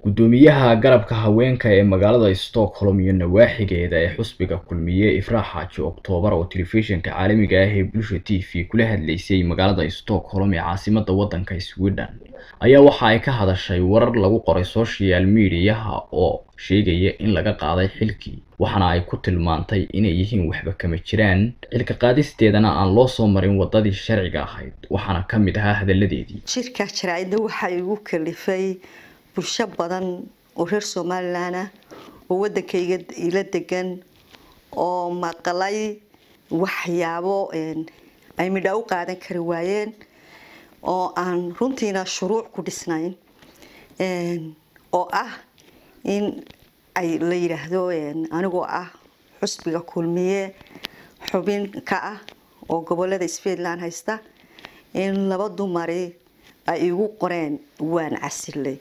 gudoomiyaha garabka haweenka ee magaalada Stockholm iyo nawaaxigeeda ee xusbiga kulmiye Ifraax Xaaji Oktoobar oo telefishinka caalamiga ah ee Bulsho TV kula hadlaysay magaalada Stockholm ee caasimadda waddanka Sweden ayaa waxa ay ka hadashay warar lagu qoray social media oo sheegaya in laga qaaday xilkii waxana ay ku tilmaantay inay yihiin waxba kama jiraan xilka qaadisteedana aan loo soo marin wadadii sharciga ahayd waxana kamid ahaa hadaladeedii shirka jaraa'idda waxa ay ugu kalifay bulsho badan oo reer Soomaaliland oo wadankayga ila degan oo maqalay waxyaabo ay midhow qaadan kari waayeen oo aan runtiina shuruuc ku dhisnayn oo ah in ay la yiraahdo anigoo ah xusbiga kulmiye xubin ka ah oo gobolada Sweden haysta in laba dumar ay igu qoreen waan casilay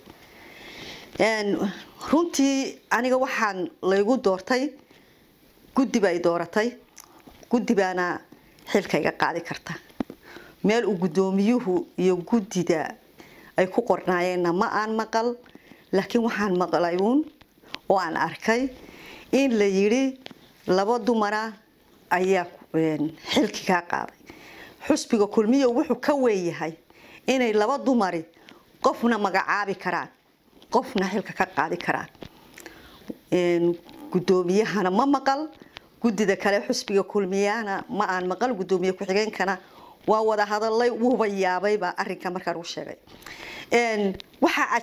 runtii aniga waxaan laygu doortay guddi bay dooratay guddi baana xilkayga qaadi karta meel uu gudoomiyuhu iyo guddida ay ku qornaayeen ma aan maqal laakiin waxaan maqlay oo aan arkay in la yiri laba dumar ayaa xilki ka qaaday xusbiga kulmiye wuxuu ka weeyahay inay laba dumar qofna magacaabi karaan qofna xilka ka qaadi karaan gudoomiyahana ma maqal guddida kale xusbiga kulmiyana ma aan maqal gudoomiye ku xigeenkana waa wada hadalay wuxuu yaabayba arrinka markaa uu sheegay waxa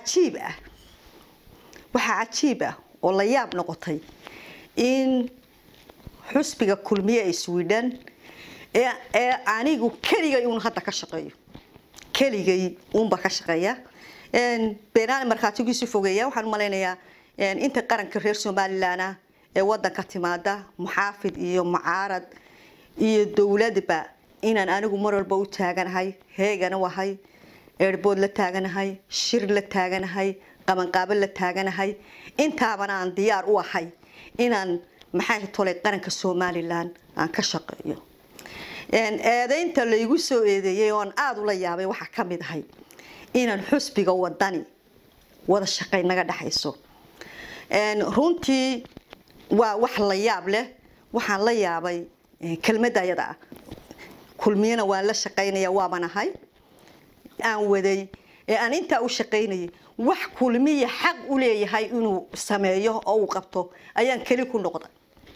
cajiib ah oo la yaab noqotay in xusbiga kulmiye ee Sweden ee anigu keligay uu hadda ka shaqeeyo keligay uu ba ka shaqeeya beenaan markaatigiisu fogeeya waxaan maleynayaa inta qaranka reer Soomaaliland ee wadanka timaada muxaafid iyo mucaarad iyo dawladba inaan anigu mar walba u taaganahay heegana wahay airport la taaganahay shir la taaganahay qaban qaabal la taaganahay intaabana aan diyaar u ahay inaan maxay tolay qaranka Soomaaliland aan ka shaqeeyo eedaynta la igu soo eedeeyay oo aad u la yaabay waxa kamid ahay inaan xusbiga wadani wada shaqeyn naga dhaxayso runtii waa wax la yaab leh waxaan la yaabay kelmadda ayada kulmiyana waa la shaqeynaya waa banahay aan waday aan inta u shaqeynay wax kulmiye xaq u leeyahay inuu sameeyo oo uu qabto ayaan kali ku noqday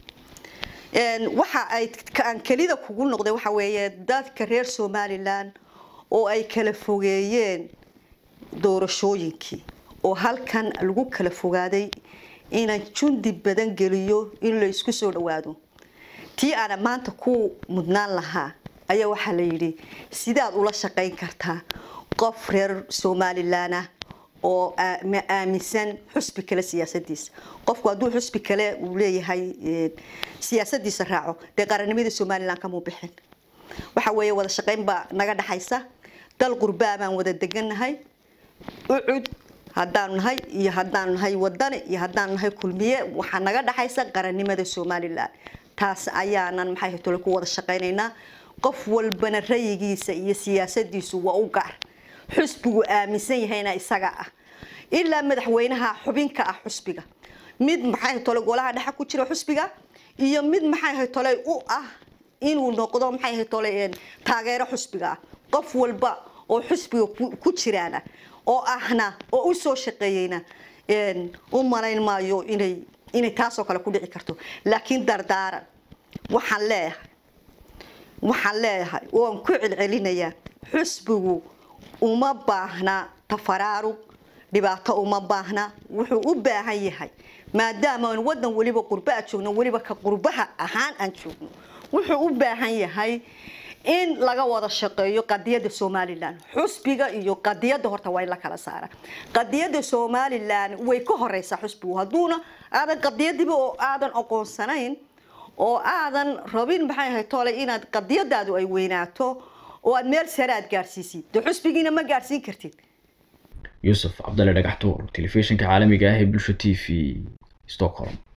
waxa ay aan kalida kugu noqday waxa weeye dadka reer Soomaaliland oo ay kala fogeeyeen doorashooyinkii oo halkan lagu kala fogaaday inaan jundi badan geliyo in la isku soo dhawaado tii aan maanta ku mudnaan lahaa ayaa waxa la yiri sidaad ula shaqeyn kartaa qof reer Soomaaliland oo aaminsan xusbi kale siyaasadiisa qofku hadduu xusbi kale uu leeyahay siyaasadiisa raaco de qaranimada Soomaaliland kama bixin waxa weeye wada shaqeyn ba naga dhaxaysa dal qurbaa baan wada deganahay ucud haddaan nahay wadani iyo haddaan nahay kulmiye waxa naga dhaxaysa qaranimada Soomaaliland taas ayaanan maxay tole ku wada shaqeynaynaa qof walbana rayigiisa iyo siyaasadiisu waa u gaar xusbigu aaminsan yahayna isaga ah illa madaxweynaha xubinka ah xusbiga mid maxay tole golaha dhexe ku jira xusbiga iyo mid maxay tole u ah inuu noqdo maxay tole taageero xusbiga qof walba oo xusbiga ku jiraana oo ahna oo u soo shaqeeyayna u malayn maayo inay taasoo kale ku dhici karto laakiin dardaaran waxaan leeyahay oo aan ku celcelinayaa xusbigu uma baahna tafaraaruq dhibaato uma baahna wuxuu u baahan yahay maadaama aan wadan waliba qurba joogno waliba ka qurbaha ahaan aan joogno wuxuu u baahan yahay in laga wada shaqeeyo qadiyada Soomaaliland xusbiga iyo qadiyada horta way la kala saara qadiyada Soomaaliland way ka horeysaa xusbigu haduuna aadan qadiyadiba oo aadan aqoonsanayn oo aadan rabin maxay ahay tole inaad qadiyadaadu ay weynaato oo aad meel saraad gaarsiisid xusbigiina ma gaarsiin kartid Yusuf Abdalla Dhagaxtuur telefishinka caalamiga ah ee Bulsho TV Stockholm